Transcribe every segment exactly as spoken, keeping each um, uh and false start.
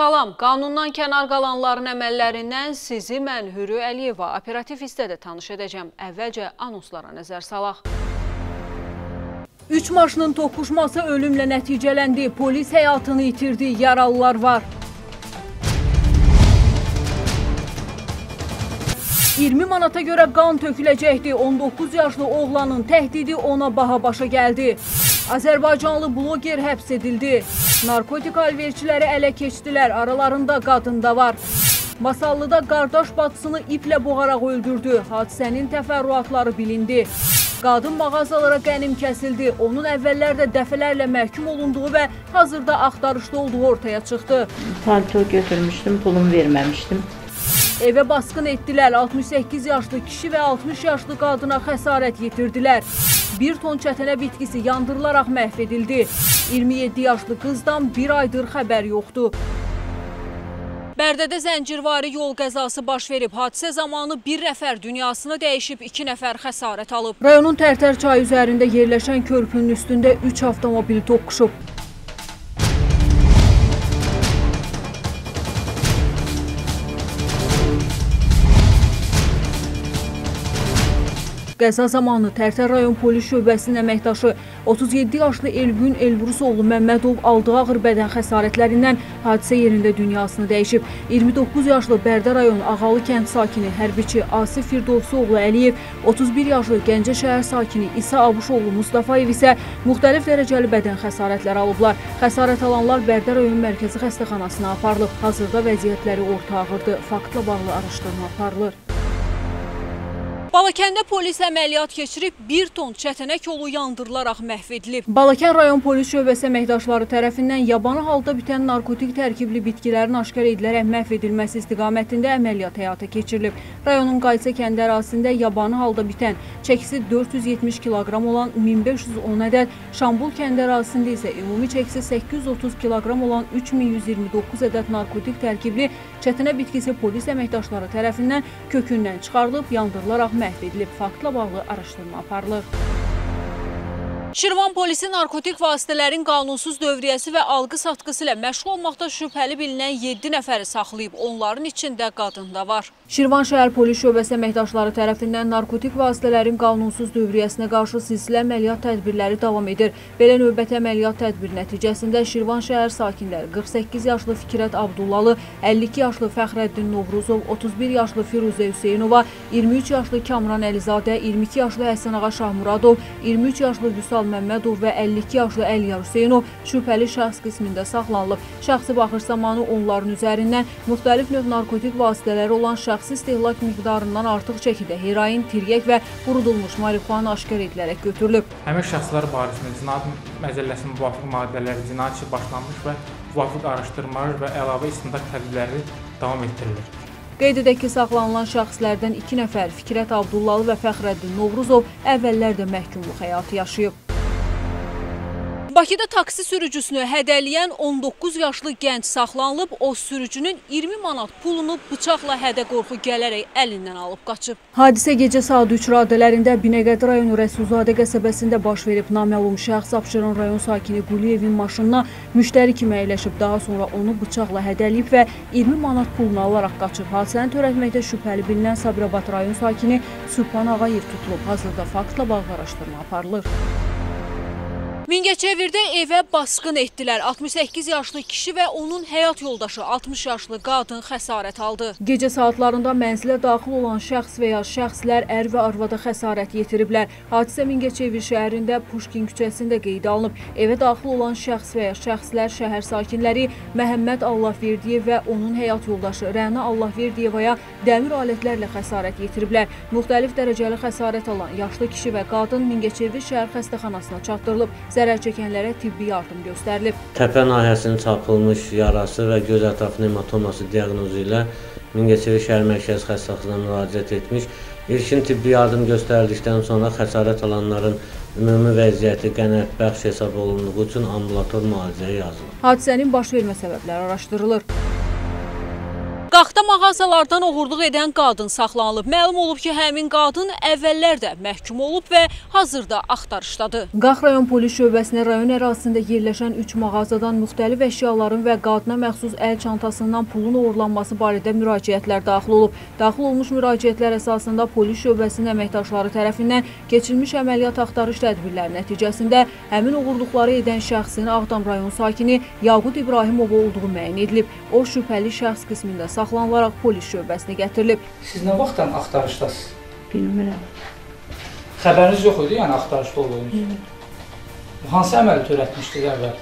Salam, qanundan kənar qalanların əməllərindən sizi mən Hürü Əliyeva operativ hissədə tanış edəcəm. Əvvəlcə anonslara nəzər salaq. Üç maşının toqquşması ölümlə nəticələndi. Polis həyatını itirdi, yaralılar var. iyirmi manata görə qan töküləcəkdi. on doqquz yaşlı oğlanın təhdidi ona baha başa gəldi. Azərbaycanlı bloger həbs edildi. Narkotik alverçiləri ələ keçdilər, aralarında qadın da var. Masallıda qardaş bacısını iplə boğaraq öldürdü. Hadisənin təfərrüatları bilindi. Qadın mağazalara qənim kəsildi. Onun əvvəllərdə dəfələrlə məhkum olunduğu və hazırda axtarışda olduğu ortaya çıxdı. Palto götürmüşdüm, pulumu verməmişdim. Evə basqın etdilər. altmış səkkiz yaşlı kişi və altmış yaşlı qadına xəsarət yetirdilər. Bir ton çətənə bitkisi yandırılaraq məhv edildi. iyirmi yeddi yaşlı qızdan bir aydır xəbər yoxdur. Bərdədə zəncirvari yol qəzası baş verib. Hadisə zamanı bir nəfər dünyasını dəyişib, iki nəfər xəsarət alıb. Rayonun Tərtər çayı üzərində yerləşən körpünün üstündə üç avtomobil toqquşub. Qəza zamanı Tərtər rayon polis şöbəsinin əməkdaşı otuz yeddi yaşlı Elgün Elvurusoğlu Məmmədov aldığı ağır bədən xəsarətlərindən hadisə yerində dünyasını dəyişib. iyirmi doqquz yaşlı Bərdə rayon Ağalı kənd sakini hərbiçi Asif Firdovsuoğlu Əliyev, otuz bir yaşlı Gəncə şəhər sakini İsa Abuşoğlu Mustafayev isə müxtəlif dərəcəli bədən xəsarətləri alıblar. Xəsarət alanlar Bərdə rayon mərkəzi xəstəxanasına aparılıb. Hazırda vəziyyətləri orta ağırdır. Faktla bağlı araşdırma aparılır. Balakəndə polis əməliyyat keçirib, bir ton çətənək yolu yandırılaraq məhv edilib. Balakən rayon polis şöbəsi əməkdaşları tərəfindən yabanı halda bitən narkotik tərkibli bitkilərin aşkar edilərək məhv edilməsi istiqamətində əməliyyat həyata keçirilib. Rayonun Qaysə kəndi ərazisində yabanı halda bitən, çəkisi dörd yüz yetmiş kiloqram olan min beş yüz on ədəd, Şambul kəndi ərazisində isə ümumi çəkisi səkkiz yüz otuz kiloqram olan üç min yüz iyirmi doqquz ədəd narkotik tərkibli çətənə bitkisi polis əməkdaşları tərəfindən kökündən çıxarılıb, yandırılaraq məhv edilib. Faktla bağlı araşdırma aparılır. Şirvan polisi narkotik vasitələrin qanunsuz dövriyyəsi və alqı-satqısı ilə məşğul olmaqda şübhəli bilinən yeddi nəfəri saxlayıb. Onların içində qadın da var. Şirvan şəhər polis şöbəsi əməkdaşları tərəfindən narkotik vasitələrin qanunsuz dövriyyəsinə qarşı silsilə əməliyyat tədbirləri davam edir. Belə növbəti əməliyyat tədbiri nəticəsində Şirvan şəhər sakinləri qırx səkkiz yaşlı Fikrət Abdullalı, əlli iki yaşlı Fəxrəddin Novruzov, otuz bir yaşlı Firuzə Hüseynova, iyirmi üç yaşlı Kamran Əlizadə, iyirmi iki yaşlı Həsənağa Şahmuradov, iyirmi üç yaşlı Vüsal Məmmədov və əlli iki yaşlı Əliyar Hüseynov şübhəli şəxs qismində saxlanılıb. Şəxsi baxış zamanı onların üzərindən müxtəlif növ narkotik vasitələri olan şəxsi istehlak miqdarından artıq çəkidə heroin, tiryək və qurudulmuş marixuana aşkar edilərək götürülüb. Həmin şəxslər barəsində cinayət məcəlləsinin müvafiq maddələri cinayət işi başlanmış və müvafiq araşdırmalar və əlavə istintaq tədbirləri davam etdirilir. Qeyd edək ki, saxlanılan şəxslərdən iki nəfər Fikrət Abdullalı və Fəxrəddin Novruzov əvvəllər də məhkumluq həyatı yaşayıb. Bakıda taksi sürücüsünü hədələyən on doqquz yaşlı gənc saxlanılıb, o sürücünün iyirmi manat pulunu bıçaqla hədə qorxu gələrək əlindən alıb qaçıb. Hadisə gecə saat üç radələrində Binəqədi rayonu Rəsulzadə qəsəbəsində baş verib. Naməlum şəxs Abşeron rayon sakini Quliyevin maşınına müştəri kimi əyləşib, daha sonra onu bıçaqla hədələyib və iyirmi manat pulunu alaraq qaçıb. Hadisəni törətməkdə şübhəli bilinən Sabirabad rayon sakini Sübhan Ağayev tutulub. Hazırda faktla bağlı araşdırma aparılır. Mingəçevirdə evə basqın etdilər. altmış səkkiz yaşlı kişi və onun həyat yoldaşı altmış yaşlı qadın xəsarət aldı. Gecə saatlarında mənzilə daxil olan şəxs və ya şəxslər ər və arvada xəsarət yetiriblər. Hadisə Mingəçevir şəhərində Puşkin küçəsində qeydə alınıb. Evə daxil olan şəxs və ya şəxslər şəhər sakinləri Məhəmməd Allahverdiyev və onun həyat yoldaşı Rəna Allahverdiyevaya dəmir alətlərlə xəsarət yetiriblər. Müxtəlif dərəcəli xəsarət alan yaşlı kişi və qadın Mingəçevir şəhər xəstəxanasına çatdırılıb. Zərər çəkənlərə tibbi yardım göstərilib. Təpə nahiyəsinin çarpılmış yarası və göz ətrafı nematoması diaqnozu ilə Mingəçevir şəhər mərkəzi xəstəxanasına müraciət etmiş. İlkin tibbi yardım göstərildikdən sonra xəsarət alanların ümumi vəziyyəti qənaətbəxş hesab olunduğu üçün ambulator müalicəyə yazılıb. Hadisənin baş vermə səbəbləri araşdırılır. Qaxta mağaza Mağazalardan oğurluq edən qadın saxlanılıb. Məlum olub ki, həmin qadın əvvəllər də məhkum olub və hazırda axtarışdadır. Qax rayon polis şöbəsinə rayon ərazisində yerləşən üç mağazadan müxtəlif əşyaların və qadına məxsus əl çantasından pulun oğurlanması barədə müraciətlər daxil olub. Daxil olmuş müraciətlər əsasında polis şöbəsinin əməkdaşları tərəfindən keçirilmiş əməliyyat axtarış tədbirləri nəticəsində həmin oğurluqları edən şəxsin Ağdam rayon sakini Yaqut İbrahimov olduğu müəyyən edilib. O şübhəli şəxs qismində saxlanılaraq polis şöbəsinə gətirilib. Siz nə vaxtdan axtarışdasınız? Bilmirəm. Xəbəriniz yox idi, yəni axtarışda olduğunuz? Hansı əməli törətmişdiniz əvvəl?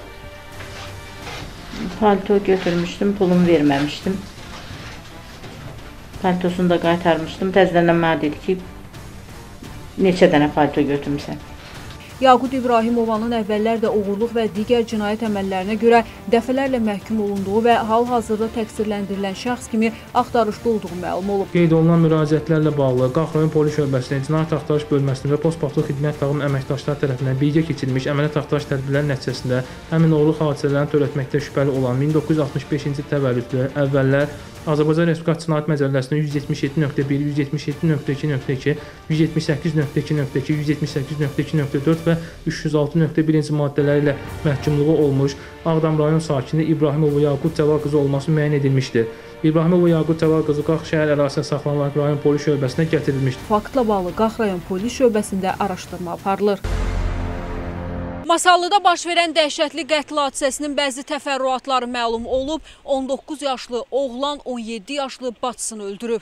Palto götürmüşdüm, pulumu verməmişdim. Paltosunu da qaytarmışdım. Təzədən mənə dedi ki, neçə dənə palto götürmüsən? Yaqut İbrahimovanın əvvəllər də oğurluq və digər cinayət əməllərinə görə dəfələrlə məhkum olunduğu və hal-hazırda təqsirləndirilən şəxs kimi axtarışda olduğu məlum olub. Qeyd olunan müraciətlərlə bağlı Qax rayon polis şöbəsinin cinayət axtarış bölməsinin və postpatrul xidmət tağının əməkdaşları tərəfindən birgə keçirilmiş əməliyyat axtarış tədbirləri nəticəsində həmin oğurluq hadisələrini törətməkdə şübhəli olan min doqquz yüz altmış beşinci təvəllüdlü əvvəllər Azərbaycan Respublikası Cinayət Məcəlləsinin yüz yetmiş yeddi nöqtə bir, yüz yetmiş yeddi nöqtə iki nöqtə iki, yüz yetmiş səkkiz nöqtə iki nöqtə iki, yüz yetmiş səkkiz nöqtə iki nöqtə dörd və üç yüz altı nöqtə birinci maddələri ilə məhkumluğu olmuş Ağdam rayon sakini İbrahimov Yaqut Cəval qızı olması müəyyən edilmişdir. İbrahimov Yaqut Cəval qızı Qax şəhər ərazisində saxlanılaraq rayon polis şöbəsinə gətirilmişdir. Faktla bağlı Qax rayon polis şöbəsində araşdırma aparılır. Masallıda baş verən dəhşətli qətl hadisəsinin bəzi təfərrüatları məlum olub. on doqquz yaşlı oğlan on yeddi yaşlı bacısını öldürüb.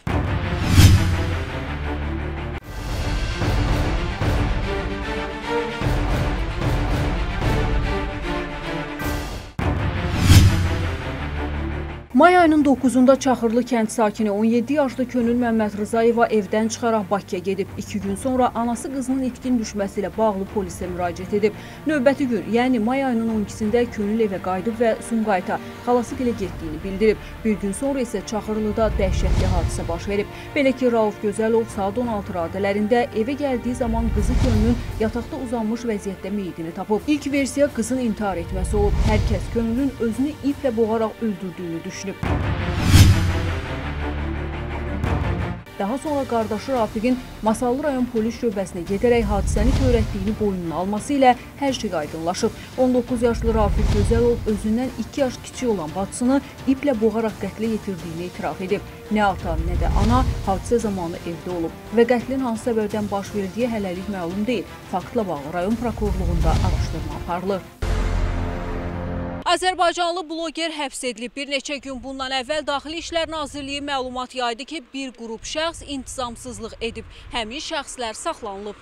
May ayının doqquzunda Çaxırlı kənd sakini on yeddi yaşlı Könül Məmməd Rızayeva evdən çıxaraq Bakıya gedib. İki gün sonra anası qızının itkin düşməsi ilə bağlı polisə müraciət edib. Növbəti gün, yəni may ayının on ikisində Könül evə qayıdıb və Sumqayıta xalası gilə getdiyini bildirib. Bir gün sonra isə Çaxırlıda dəhşətli hadisə baş verib. Belə ki, Rauf Gözəlov saat on altı radələrində evə gəldiyi zaman qızı Könülün yataqda uzanmış vəziyyətdə meyidini tapıb. İlk versiya qızın intihar etməsi olub. Hər kəs Könülün özünü iplə boğaraq öldürdüyünü düşünüb. Daha sonra qardaşı Rafiqin Masallı rayon polis şöbəsinə gedərək hadisəni törətdiyini boynuna alması ilə hər şey aydınlaşıb. on doqquz yaşlı Rafiq Gözəlov özündən iki yaş kiçik olan bacısını iplə boğaraq qətlə yetirdiyini etiraf edib. Nə ata, nə də ana hadisə zamanı evdə olub və qətlin hansı səbəbdən baş verdiyi hələlik məlum deyil. Faktla bağlı rayon prokurorluğunda araşdırma aparılır. Azərbaycanlı bloger həbs edilib. Bir neçə gün bundan əvvəl Daxili İşlər Nazirliyi məlumat yaydı ki, bir qrup şəxs intizamsızlıq edib. Həmin şəxslər saxlanılıb.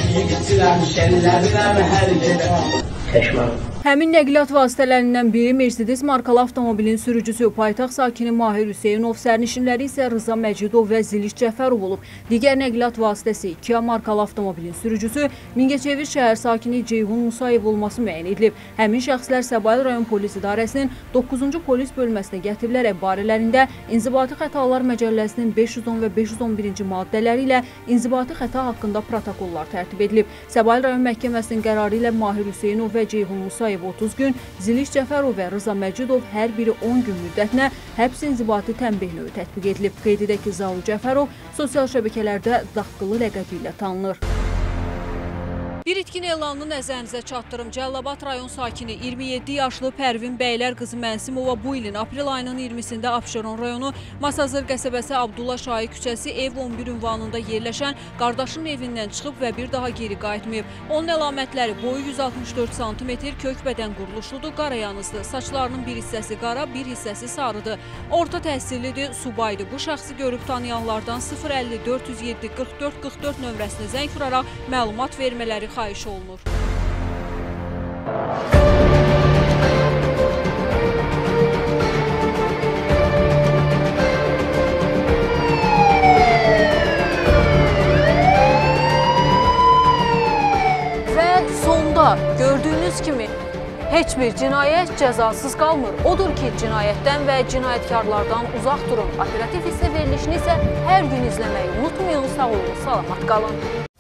Həmin nəqliyyat vasitələrindən biri Mercedes markalı avtomobilin sürücüsü paytaxt sakini Mahir Hüseynov, sərnişinləri isə Rıza Məcidov və Ziliş Cəfərov olub. Digər nəqliyyat vasitəsi Kia markalı avtomobilin sürücüsü Mingəçevir şəhər sakini Ceyhun Musayev olması müəyyən edilib. Həmin şəxslər Səbail rayon polis idarəsinin doqquzuncu polis bölməsinə gətirilərək barələrində İnzibati Xətalar Məcəlləsinin beş yüz on və beş yüz on birinci maddələri ilə inzibati xəta haqqında protokollar tərtib edilib. Səbail rayon məhkəməsinin qərarı ilə Mahir Hüseynov və Ceyhun Musayev otuz gün, Ziliş Cəfərov və Rıza Məcidov hər biri on gün müddətinə həbs inzibati tənbih növü tətbiq edilib. Qeyd edək ki, Zavu Cəfərov sosial şəbəkələrdə Daqqılı ləqəbi ilə tanınır. Bir itkin elanını nəzərinizə çatdırım. Cəllabad rayon sakini iyirmi yeddi yaşlı Pərvin Bəylər qızı Mənsimova bu ilin aprel ayının iyirmisində Abşeron rayonu Masazır qəsəbəsi Abdullah Şahi küçəsi ev on bir ünvanında yerləşən qardaşının evindən çıxıb və bir daha geri qayıtmayıb. Onun əlamətləri boyu yüz altmış dörd santimetr, kök bədən quruluşludur, qarayanızdır. Saçlarının bir hissəsi qara, bir hissəsi sarıdır. Orta təhsillidir, subaydır. Bu şəxsi görüb tanıyanlardan sıfır əlli dörd yüz yeddi qırx dörd qırx dörd nömrəsinə zəng vuraraq məlumat vermələri xahiş olunur. Və sonda gördüyünüz kimi heç bir cinayət cəzasız qalmır. Odur ki, cinayətdən və cinayətkarlardan uzaq durun. Operativ hissə verilişini isə hər gün izləməyi unutmayın. Sağ olun, salamat qalın.